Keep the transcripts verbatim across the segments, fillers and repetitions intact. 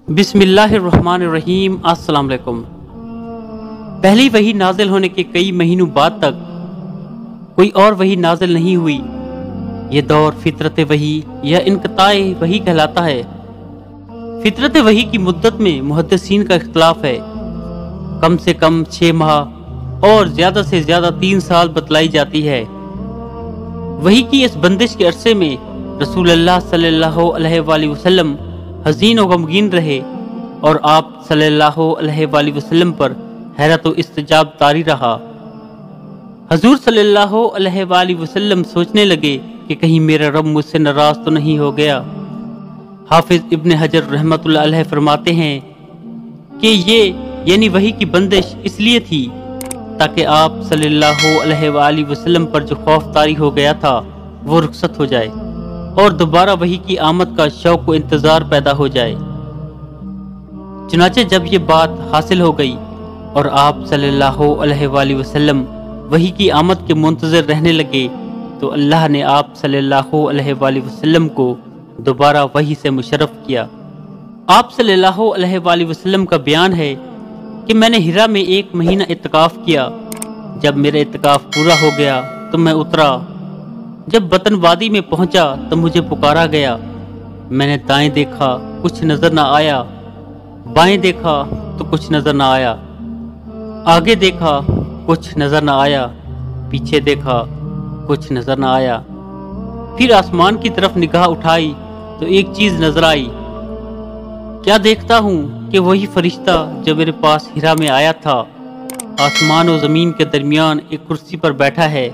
بسم اللہ الرحمن الرحیم۔ السلام علیکم۔ پہلی وحی نازل ہونے کے کئی مہینوں بعد تک کوئی اور وحی نازل نہیں ہوئی۔ یہ دور فطرت وحی یا انقطاع وحی کہلاتا ہے۔ فطرت وحی کی مدت میں محدثین کا اختلاف ہے۔ کم سے کم چھ ماہ اور زیادہ سے زیادہ تین سال بتلائی جاتی ہے۔ وحی کی اس بندش کے عرصے میں رسول اللہ صلی اللہ علیہ وآلہ وسلم حزین و غمگین رہے اور آپ صلی اللہ علیہ وآلہ وسلم پر حیرت و استجاب طاری رہا۔ حضور صلی اللہ علیہ وآلہ وسلم سوچنے لگے کہ کہیں میرا رب مجھ سے ناراض تو نہیں ہو گیا۔ حافظ ابن حجر رحمۃ اللہ علیہ فرماتے ہیں کہ یہ یعنی وحی کی بندش اس لیے تھی تاکہ آپ صلی اللہ علیہ وآلہ وسلم پر جو خوف طاری ہو گیا تھا وہ رخصت ہو جائے اور دوبارہ وحی کی آمد کا شوق و انتظار پیدا ہو جائے۔ چنانچہ جب یہ بات حاصل ہو گئی اور آپ صلی اللہ علیہ وآلہ وسلم وحی کی آمد کے منتظر رہنے لگے تو اللہ نے آپ صلی اللہ علیہ وآلہ وسلم کو دوبارہ وحی سے مشرف کیا۔ آپ صلی اللہ علیہ وآلہ وسلم کا بیان ہے کہ میں نے ہرا میں ایک مہینہ اعتکاف کیا۔ جب میرا اعتکاف پورا ہو گیا تو میں اترا۔ جب بطن وادی میں پہنچا تو مجھے پکارا گیا۔ میں نے دائیں دیکھا، کچھ نظر نہ آیا۔ بائیں دیکھا تو کچھ نظر نہ آیا۔ آگے دیکھا، کچھ نظر نہ آیا۔ پیچھے دیکھا، کچھ نظر نہ آیا۔ پھر آسمان کی طرف نگاہ اٹھائی تو ایک چیز نظر آئی۔ کیا دیکھتا ہوں کہ وہی فرشتہ جو میرے پاس ہرا میں آیا تھا آسمان و زمین کے درمیان ایک کرسی پر بیٹھا ہے۔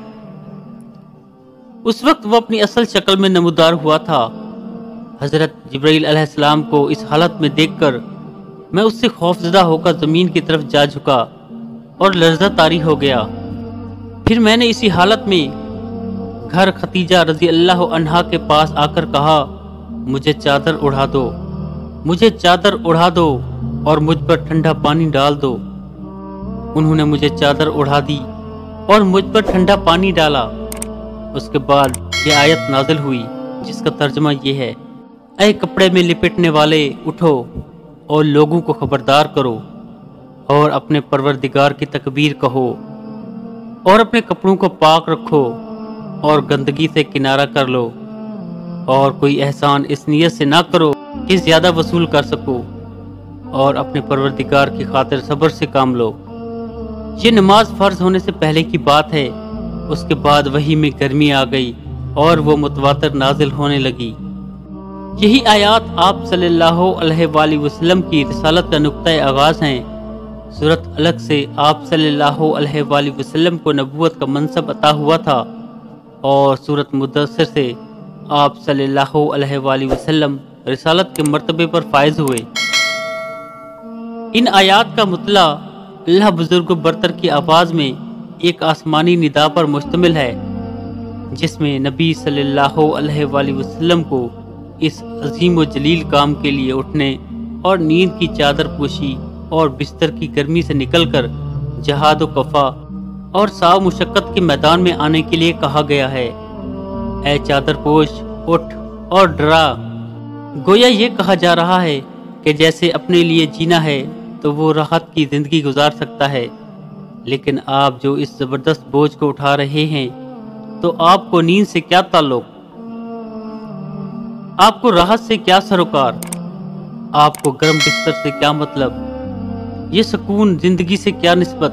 اس وقت وہ اپنی اصل شکل میں نمودار ہوا تھا۔ حضرت جبرائیل علیہ السلام کو اس حالت میں دیکھ کر میں اس سے خوفزدہ ہو کر زمین کی طرف جا جھکا اور لرزہ طاری ہو گیا۔ پھر میں نے اسی حالت میں گھر ختیجہ رضی اللہ عنہا کے پاس آ کر کہا، مجھے چادر اڑا دو، مجھے چادر اڑا دو اور مجھ پر ٹھنڈا پانی ڈال دو۔ انہوں نے مجھے چادر اڑا دی اور مجھ پر ٹھنڈا پانی ڈالا۔ اس کے بعد یہ آیت نازل ہوئی جس کا ترجمہ یہ ہے، اے کپڑے میں لپٹنے والے اٹھو اور لوگوں کو خبردار کرو اور اپنے پروردگار کی تکبیر کہو اور اپنے کپڑوں کو پاک رکھو اور گندگی سے کنارہ کر لو اور کوئی احسان اس نیت سے نہ کرو کہ زیادہ وصول کر سکو اور اپنے پروردگار کی خاطر صبر سے کام لو۔ یہ نماز فرض ہونے سے پہلے کی بات ہے۔ اس کے بعد وحی میں گرمی آ گئی اور وہ متواتر نازل ہونے لگی۔ یہی آیات آپ صلی اللہ علیہ وآلہ وسلم کی رسالت کا نقطۂ آغاز ہیں۔ سورۃ الگ سے آپ صلی اللہ علیہ وآلہ وسلم کو نبوت کا منصب عطا ہوا تھا اور سورۃ مدثر سے آپ صلی اللہ علیہ وآلہ وسلم رسالت کے مرتبے پر فائز ہوئے۔ ان آیات کا مطلع اللہ بزرگ و برتر کی آواز میں ایک آسمانی ندا پر مشتمل ہے جس میں نبی صلی اللہ علیہ وآلہ وسلم کو اس عظیم و جلیل کام کے لیے اٹھنے اور نیند کی چادر پوشی اور بستر کی گرمی سے نکل کر جہاد و کفا اور ساو مشقت کے میدان میں آنے کے لیے کہا گیا ہے۔ اے چادر پوش اٹھ اور ڈرا۔ گویا یہ کہا جا رہا ہے کہ جیسے اپنے لیے جینا ہے تو وہ راحت کی زندگی گزار سکتا ہے، لیکن آپ جو اس زبردست بوجھ کو اٹھا رہے ہیں تو آپ کو نیند سے کیا تعلق، آپ کو راحت سے کیا سروکار، آپ کو گرم بستر سے کیا مطلب، یہ سکون زندگی سے کیا نسبت،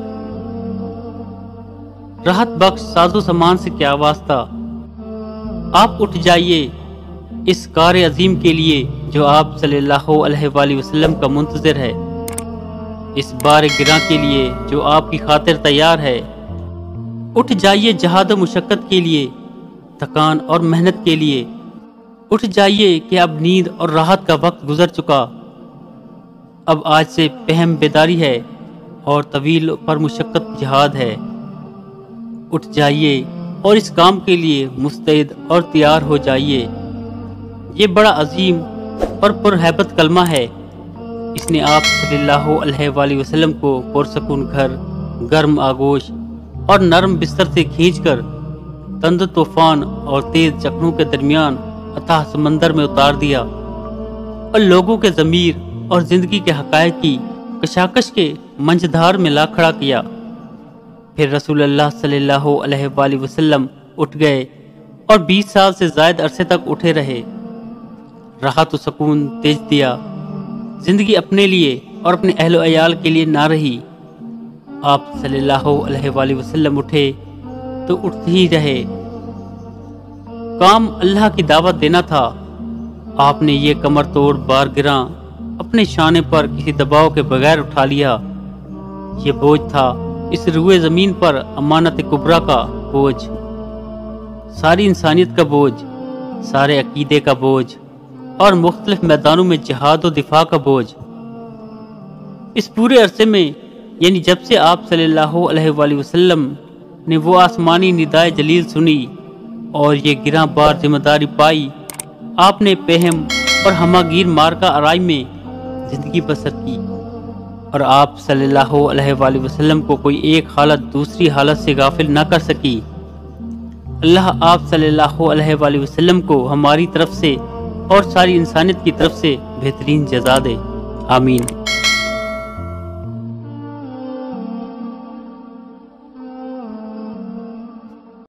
راحت بخش ساز و سامان سے کیا واسطہ۔ آپ اٹھ جائیے اس کار عظیم کے لیے جو آپ صلی اللہ علیہ وآلہ وسلم کا منتظر ہے، اس بار گراں کے لیے جو آپ کی خاطر تیار ہے۔ اٹھ جائیے جہاد و مشقت کے لیے، تھکان اور محنت کے لیے۔ اٹھ جائیے کہ اب نیند اور راحت کا وقت گزر چکا، اب آج سے پہم بیداری ہے اور طویل پر مشقت جہاد ہے۔ اٹھ جائیے اور اس کام کے لیے مستعد اور تیار ہو جائیے۔ یہ بڑا عظیم اور پرہیبت کلمہ ہے۔ اس نے آپ صلی اللہ علیہ وآلہ وسلم کو پرسکون گھر، گرم آگوش اور نرم بستر سے کھینچ کر تند طوفان اور تیز چکروں کے درمیان اتھاہ سمندر میں اتار دیا اور لوگوں کے ضمیر اور زندگی کے حقائق کی کشاکش کے منجدھار میں لا کھڑا کیا۔ پھر رسول اللہ صلی اللہ علیہ وآلہ وسلم اٹھ گئے اور بیس سال سے زائد عرصے تک اٹھے رہے۔ راحت و سکون تیج دیا۔ زندگی اپنے لیے اور اپنے اہل و عیال کے لیے نہ رہی۔ آپ صلی اللہ علیہ وآلہ وسلم اٹھے تو اٹھتے ہی رہے۔ کام اللہ کی دعوت دینا تھا۔ آپ نے یہ کمر توڑ بار گراں اپنے شانے پر کسی دباؤ کے بغیر اٹھا لیا۔ یہ بوجھ تھا اس روئے زمین پر امانت کبریٰ کا بوجھ، ساری انسانیت کا بوجھ، سارے عقیدے کا بوجھ اور مختلف میدانوں میں جہاد و دفاع کا بوجھ۔ اس پورے عرصے میں یعنی جب سے آپ صلی اللہ علیہ وآلہ وسلم نے وہ آسمانی ندائے جلیل سنی اور یہ گراں بار ذمہ داری پائی، آپ نے پہم اور ہماگیر مارکا آرائی میں زندگی بسر کی، اور آپ صلی اللہ علیہ وآلہ وسلم کو کوئی ایک حالت دوسری حالت سے غافل نہ کر سکی۔ اللہ آپ صلی اللہ علیہ وآلہ وسلم کو ہماری طرف سے اور ساری انسانیت کی طرف سے بہترین جزا دے، آمین۔